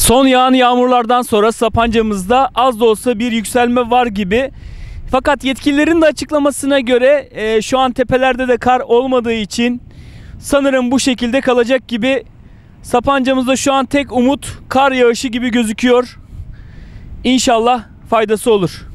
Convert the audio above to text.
Son yağan yağmurlardan sonra Sapanca'mızda az da olsa bir yükselme var gibi. Fakat yetkililerin de açıklamasına göre şu an tepelerde de kar olmadığı için sanırım bu şekilde kalacak gibi. Sapanca'mızda şu an tek umut kar yağışı gibi gözüküyor. İnşallah faydası olur.